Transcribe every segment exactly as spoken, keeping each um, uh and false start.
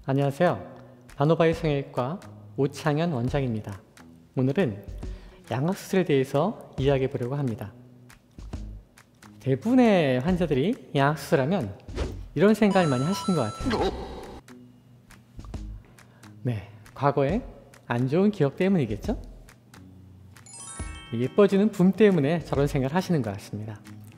안녕하세요. 바노바의 성형외과 오창현 원장입니다. 오늘은 양악수술에 대해서 이야기해 보려고 합니다. 대부분의 환자들이 양악수술하면 이런 생각을 많이 하시는 것 같아요. 네, 과거에 안 좋은 기억 때문이겠죠? 예뻐지는 붐 때문에 저런 생각을 하시는 것 같습니다.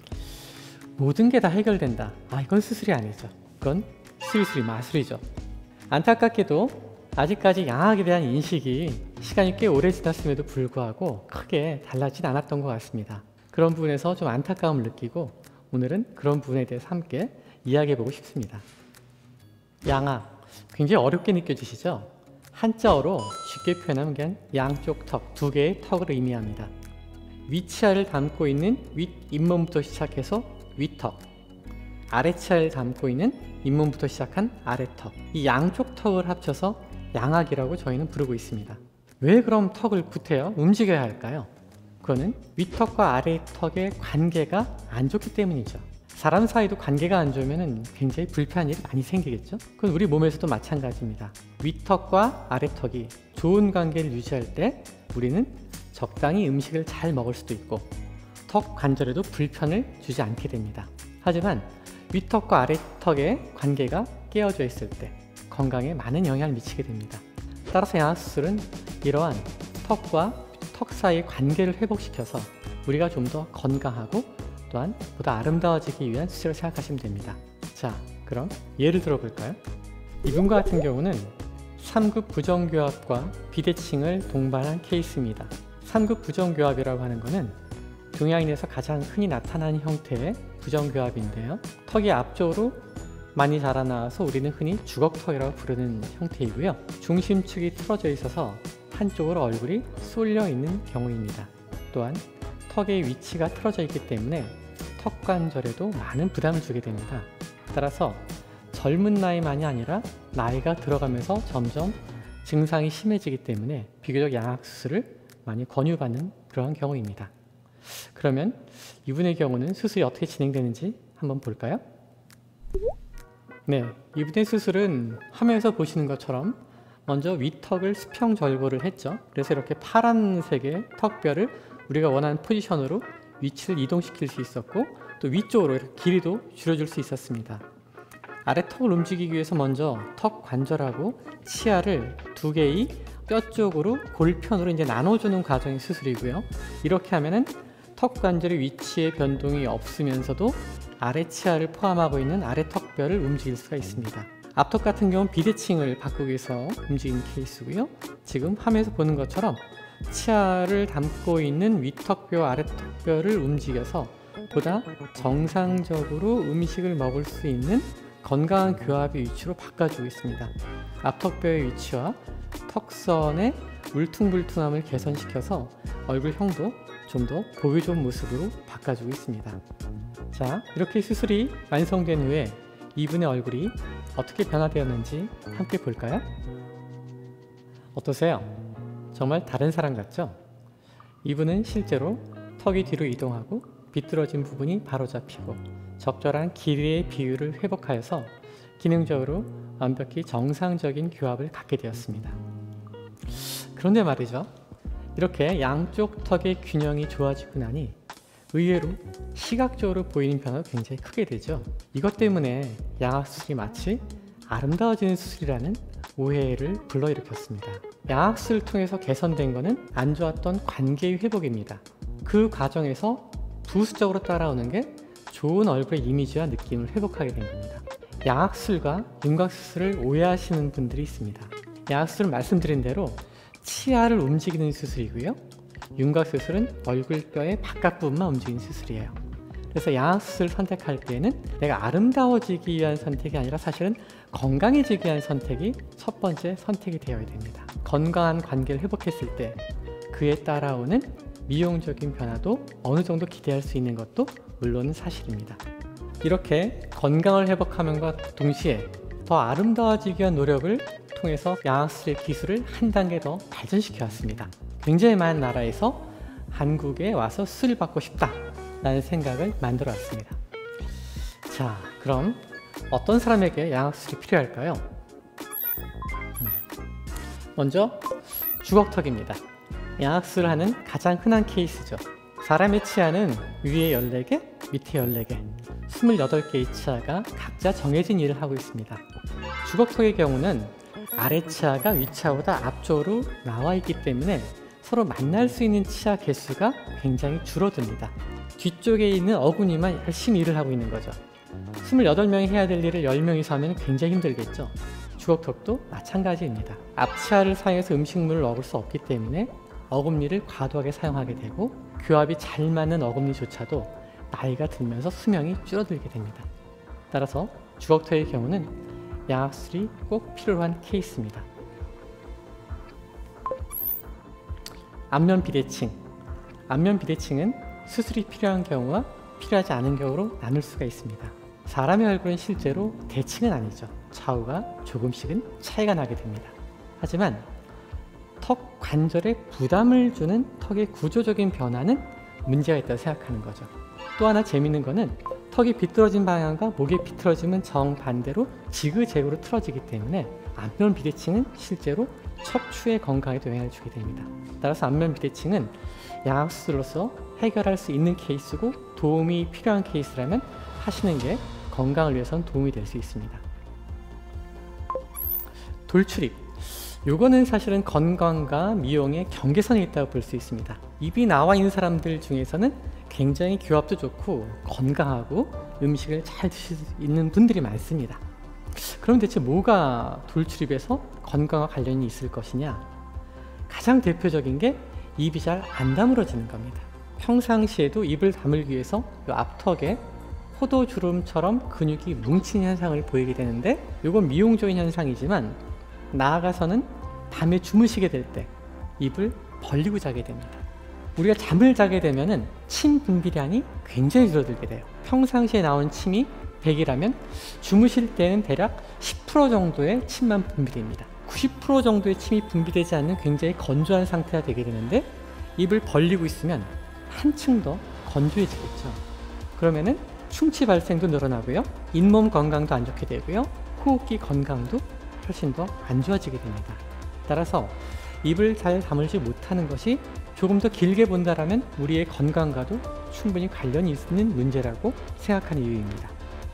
모든 게 다 해결된다. 아, 이건 수술이 아니죠. 이건 수술이 마술이죠. 안타깝게도 아직까지 양악에 대한 인식이 시간이 꽤 오래 지났음에도 불구하고 크게 달라지진 않았던 것 같습니다. 그런 부분에서 좀 안타까움을 느끼고 오늘은 그런 부분에 대해서 함께 이야기해 보고 싶습니다. 양악, 굉장히 어렵게 느껴지시죠? 한자어로 쉽게 표현하면 그냥 양쪽 턱, 두 개의 턱을 의미합니다. 위치하를 담고 있는 윗 잇몸부터 시작해서 윗턱, 아래치아를 담고 있는 잇몸부터 시작한 아래턱, 이 양쪽 턱을 합쳐서 양악이라고 저희는 부르고 있습니다. 왜 그럼 턱을 구태여 움직여야 할까요? 그거는 윗턱과 아래턱의 관계가 안 좋기 때문이죠. 사람 사이도 관계가 안 좋으면 굉장히 불편한 일이 많이 생기겠죠? 그건 우리 몸에서도 마찬가지입니다. 윗턱과 아래턱이 좋은 관계를 유지할 때 우리는 적당히 음식을 잘 먹을 수도 있고 턱 관절에도 불편을 주지 않게 됩니다. 하지만 윗턱과 아래턱의 관계가 깨어져 있을 때 건강에 많은 영향을 미치게 됩니다. 따라서 양악수술은 이러한 턱과 턱 사이의 관계를 회복시켜서 우리가 좀 더 건강하고 또한 보다 아름다워지기 위한 수술을 생각하시면 됩니다. 자, 그럼 예를 들어 볼까요? 이분과 같은 경우는 삼급 부정교합과 비대칭을 동반한 케이스입니다. 삼급 부정교합이라고 하는 것은 동양인에서 가장 흔히 나타나는 형태의 부정교합인데요. 턱이 앞쪽으로 많이 자라나와서 우리는 흔히 주걱턱이라고 부르는 형태이고요. 중심축이 틀어져 있어서 한쪽으로 얼굴이 쏠려 있는 경우입니다. 또한 턱의 위치가 틀어져 있기 때문에 턱 관절에도 많은 부담을 주게 됩니다. 따라서 젊은 나이만이 아니라 나이가 들어가면서 점점 증상이 심해지기 때문에 비교적 양악수술을 많이 권유받는 그러한 경우입니다. 그러면 이분의 경우는 수술이 어떻게 진행되는지 한번 볼까요? 네, 이분의 수술은 화면에서 보시는 것처럼 먼저 윗턱을 수평 절골을 했죠. 그래서 이렇게 파란색의 턱뼈를 우리가 원하는 포지션으로 위치를 이동시킬 수 있었고 또 위쪽으로 이렇게 길이도 줄여줄 수 있었습니다. 아래턱을 움직이기 위해서 먼저 턱 관절하고 치아를 두 개의 뼈 쪽으로 골편으로 이제 나눠주는 과정의 수술이고요. 이렇게 하면은 턱 관절의 위치의 변동이 없으면서도 아래 치아를 포함하고 있는 아래 턱뼈를 움직일 수가 있습니다. 앞턱 같은 경우는 비대칭을 바꾸기 위해서 움직이는 케이스고요. 지금 화면에서 보는 것처럼 치아를 담고 있는 윗턱뼈, 아래턱뼈를 움직여서 보다 정상적으로 음식을 먹을 수 있는 건강한 교합의 위치로 바꿔주고 있습니다. 앞턱뼈의 위치와 턱선의 울퉁불퉁함을 개선시켜서 얼굴형도 좀 더 보기 좋은 모습으로 바꿔주고 있습니다. 자, 이렇게 수술이 완성된 후에 이분의 얼굴이 어떻게 변화되었는지 함께 볼까요? 어떠세요? 정말 다른 사람 같죠? 이분은 실제로 턱이 뒤로 이동하고 비뚤어진 부분이 바로잡히고 적절한 길이의 비율을 회복하여서 기능적으로 완벽히 정상적인 교합을 갖게 되었습니다. 그런데 말이죠. 이렇게 양쪽 턱의 균형이 좋아지고 나니 의외로 시각적으로 보이는 변화가 굉장히 크게 되죠. 이것 때문에 양악수술이 마치 아름다워지는 수술이라는 오해를 불러일으켰습니다. 양악수술을 통해서 개선된 것은 안 좋았던 관계의 회복입니다. 그 과정에서 부수적으로 따라오는 게 좋은 얼굴의 이미지와 느낌을 회복하게 된 겁니다. 양악수술과 윤곽수술을 오해하시는 분들이 있습니다. 양악수술은 말씀드린 대로 치아를 움직이는 수술이고요. 윤곽수술은 얼굴뼈의 바깥 부분만 움직이는 수술이에요. 그래서 양악수술을 선택할 때에는 내가 아름다워지기 위한 선택이 아니라 사실은 건강해지기 위한 선택이 첫 번째 선택이 되어야 됩니다. 건강한 관계를 회복했을 때 그에 따라오는 미용적인 변화도 어느 정도 기대할 수 있는 것도 물론 사실입니다. 이렇게 건강을 회복함과 동시에 더 아름다워지기 위한 노력을 통해서 양악수술의 기술을 한 단계 더 발전시켜 왔습니다. 굉장히 많은 나라에서 한국에 와서 수술을 받고 싶다 라는 생각을 만들어 왔습니다. 자, 그럼 어떤 사람에게 양악수술이 필요할까요? 먼저 주걱턱입니다. 양악수술을 하는 가장 흔한 케이스죠. 사람의 치아는 위에 열네 개, 밑에 열네 개, 스물여덟 개의 치아가 각자 정해진 일을 하고 있습니다. 주걱턱의 경우는 아래 치아가 위 치아보다 앞쪽으로 나와 있기 때문에 서로 만날 수 있는 치아 개수가 굉장히 줄어듭니다. 뒤쪽에 있는 어구니만 열심히 일을 하고 있는 거죠. 스물여덟 명이 해야 될 일을 열 명이서 하면 굉장히 힘들겠죠. 주걱턱도 마찬가지입니다. 앞치아를 사용해서 음식물을 먹을 수 없기 때문에 어금니를 과도하게 사용하게 되고 교합이 잘 맞는 어금니조차도 나이가 들면서 수명이 줄어들게 됩니다. 따라서 주걱턱의 경우는 양악수술이 꼭 필요한 케이스입니다. 안면 비대칭. 안면 비대칭은 수술이 필요한 경우와 필요하지 않은 경우로 나눌 수가 있습니다. 사람의 얼굴은 실제로 대칭은 아니죠. 좌우가 조금씩은 차이가 나게 됩니다. 하지만 턱 관절에 부담을 주는 턱의 구조적인 변화는 문제가 있다고 생각하는 거죠. 또 하나 재밌는 거는 턱이 비뚤어진 방향과 목의 비틀어짐은 정반대로 지그재그로 틀어지기 때문에 안면 비대칭은 실제로 척추의 건강에도 영향을 주게 됩니다. 따라서 안면 비대칭은 양악수술로서 해결할 수 있는 케이스고 도움이 필요한 케이스라면 하시는 게 건강을 위해서는 도움이 될 수 있습니다. 돌출입. 요거는 사실은 건강과 미용의 경계선에 있다고 볼 수 있습니다. 입이 나와 있는 사람들 중에서는 굉장히 교합도 좋고 건강하고 음식을 잘 드실 수 있는 분들이 많습니다. 그럼 대체 뭐가 돌출입에서 건강과 관련이 있을 것이냐? 가장 대표적인 게 입이 잘 안 다물어지는 겁니다. 평상시에도 입을 다물기 위해서 이 앞턱에 포도주름처럼 근육이 뭉친 현상을 보이게 되는데 이건 미용적인 현상이지만 나아가서는 밤에 주무시게 될 때 입을 벌리고 자게 됩니다. 우리가 잠을 자게 되면은 침 분비량이 굉장히 줄어들게 돼요. 평상시에 나온 침이 백이라면 주무실 때는 대략 십 퍼센트 정도의 침만 분비됩니다. 구십 퍼센트 정도의 침이 분비되지 않는 굉장히 건조한 상태가 되게 되는데 입을 벌리고 있으면 한층 더 건조해지겠죠. 그러면은 충치 발생도 늘어나고요. 잇몸 건강도 안 좋게 되고요. 호흡기 건강도 훨씬 더 안 좋아지게 됩니다. 따라서 입을 잘 다물지 못하는 것이 조금 더 길게 본다라면 우리의 건강과도 충분히 관련이 있는 문제라고 생각하는 이유입니다.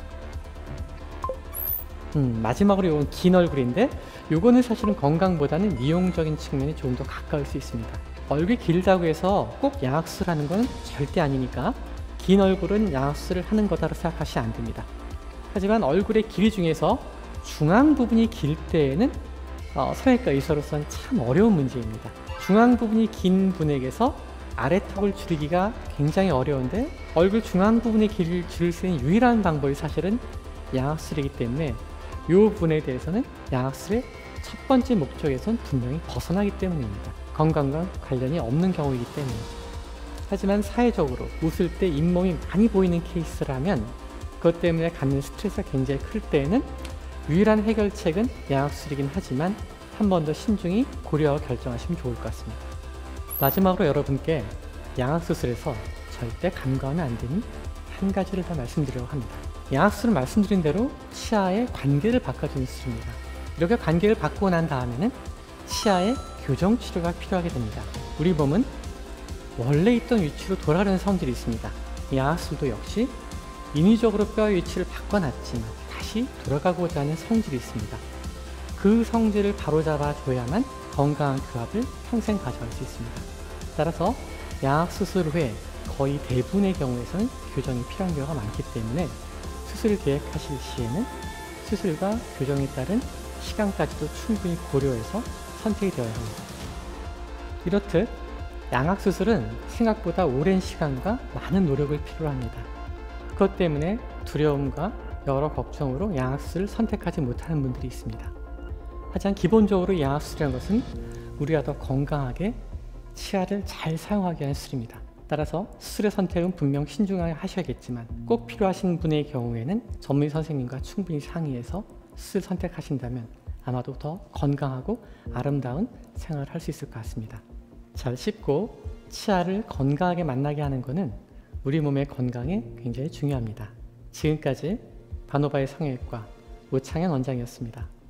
음, 마지막으로 이건 긴 얼굴인데 요거는 사실은 건강보다는 미용적인 측면이 조금 더 가까울 수 있습니다. 얼굴이 길다고 해서 꼭 양악수술 하는 건 절대 아니니까 긴 얼굴은 양악수술을 하는 거다라고 생각하시면 안 됩니다. 하지만 얼굴의 길이 중에서 중앙 부분이 길 때에는 어, 성형외과 의사로서는 참 어려운 문제입니다. 중앙 부분이 긴 분에게서 아래턱을 줄이기가 굉장히 어려운데 얼굴 중앙 부분의 길이를 줄일 수 있는 유일한 방법이 사실은 양악수술이기 때문에 이 부분에 대해서는 양악수술의 첫 번째 목적에선 분명히 벗어나기 때문입니다. 건강과 관련이 없는 경우이기 때문이죠. 하지만 사회적으로 웃을 때 잇몸이 많이 보이는 케이스라면 그것 때문에 갖는 스트레스가 굉장히 클 때에는 유일한 해결책은 양악수술이긴 하지만 한 번 더 신중히 고려하고 결정하시면 좋을 것 같습니다. 마지막으로 여러분께 양악수술에서 절대 간과하면 안 되는 한 가지를 더 말씀드리려고 합니다. 양악수술은 말씀드린 대로 치아의 관계를 바꿔주는 수술입니다. 이렇게 관계를 바꾸고 난 다음에는 치아의 교정 치료가 필요하게 됩니다. 우리 몸은 원래 있던 위치로 돌아가는 성질이 있습니다. 양악수술도 역시 인위적으로 뼈의 위치를 바꿔놨지만 다시 돌아가고자 하는 성질이 있습니다. 그 성질을 바로잡아 줘야만 건강한 교합을 평생 가져갈 수 있습니다. 따라서 양악수술 후에 거의 대부분의 경우에서는 교정이 필요한 경우가 많기 때문에 수술 계획하실 시에는 수술과 교정에 따른 시간까지도 충분히 고려해서 선택이 되어야 합니다. 이렇듯 양악수술은 생각보다 오랜 시간과 많은 노력을 필요로 합니다. 그것 때문에 두려움과 여러 걱정으로 양악수술을 선택하지 못하는 분들이 있습니다. 하지만 기본적으로 양악수술이라는 것은 우리가 더 건강하게 치아를 잘 사용하게 하는 수술입니다. 따라서 수술의 선택은 분명 신중하게 하셔야겠지만 꼭 필요하신 분의 경우에는 전문의 선생님과 충분히 상의해서 수술 선택하신다면 아마도 더 건강하고 아름다운 생활을 할 수 있을 것 같습니다. 잘 씹고 치아를 건강하게 만나게 하는 것은 우리 몸의 건강에 굉장히 중요합니다. 지금까지 바노바의 성형외과 오창현 원장이었습니다.